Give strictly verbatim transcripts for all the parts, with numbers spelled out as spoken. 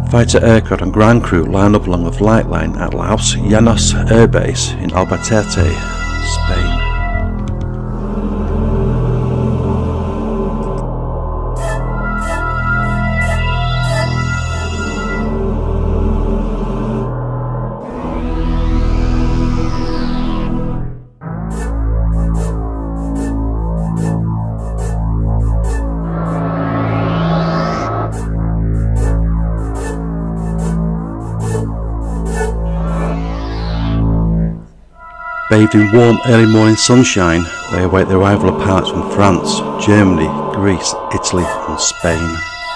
Fighter aircraft and ground crew line up along the flight line at Los Llanos Air Base in Albacete, Spain. Bathed in warm early morning sunshine, they await the arrival of pilots from France, Germany, Greece, Italy and Spain.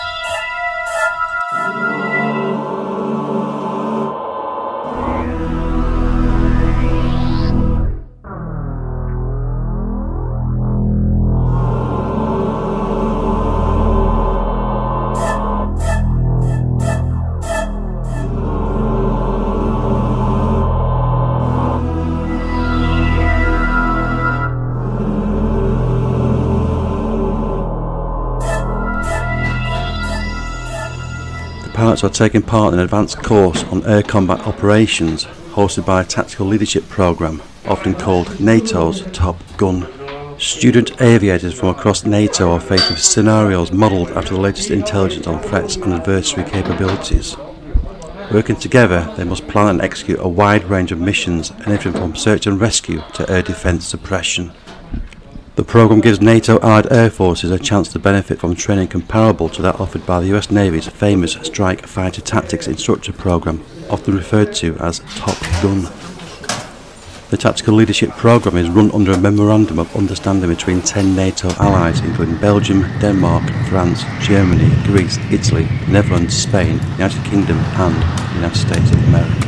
Pilots are taking part in an advanced course on air combat operations hosted by a tactical leadership programme, often called NATO's Top Gun. Student aviators from across NATO are faced with scenarios modelled after the latest intelligence on threats and adversary capabilities. Working together, they must plan and execute a wide range of missions, anything from search and rescue to air defence suppression. The programme gives NATO Allied Air Forces a chance to benefit from training comparable to that offered by the U S Navy's famous Strike Fighter Tactics Instructor Programme, often referred to as Top Gun. The Tactical Leadership Programme is run under a Memorandum of Understanding between ten NATO allies, including Belgium, Denmark, France, Germany, Greece, Italy, Netherlands, Spain, United Kingdom and the United States of America.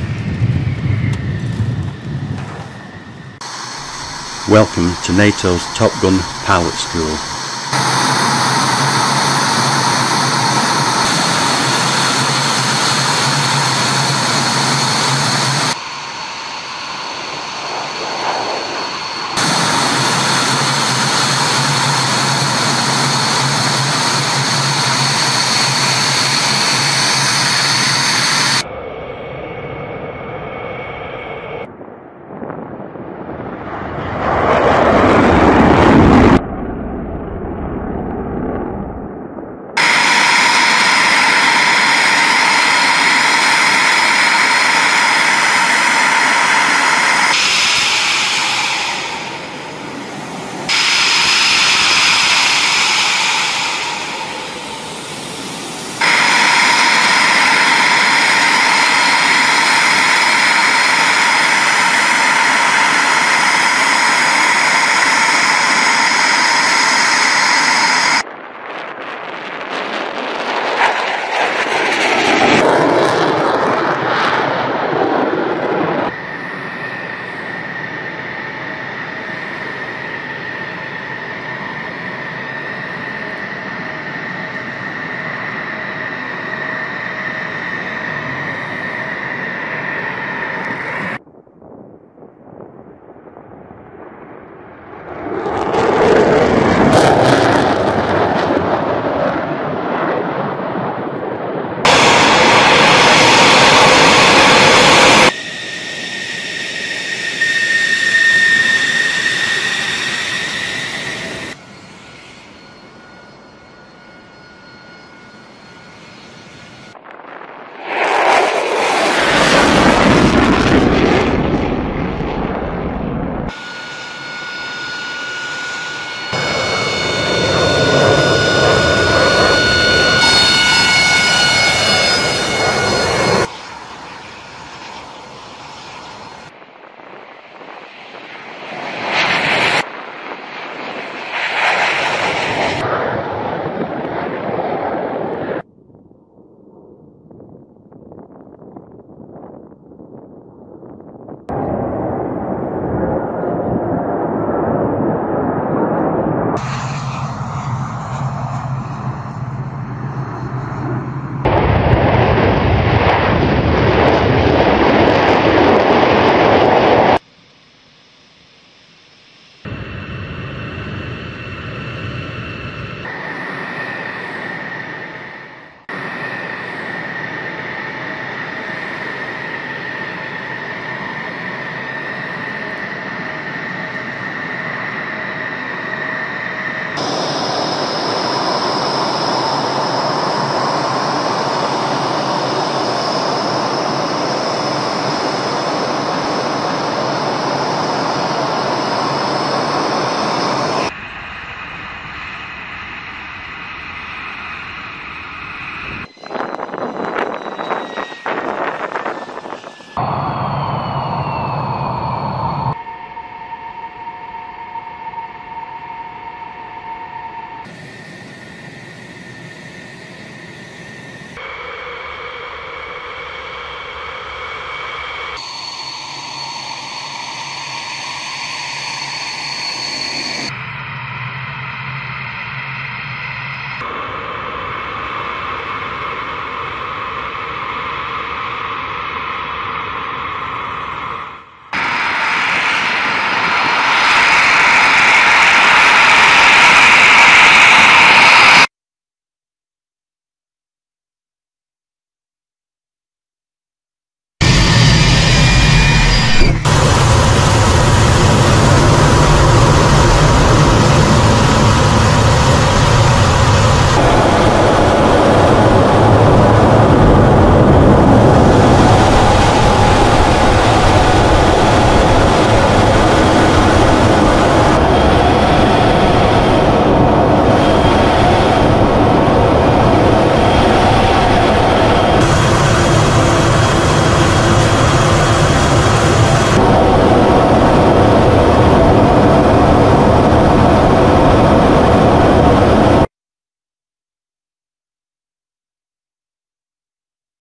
Welcome to NATO's Top Gun Pilot School.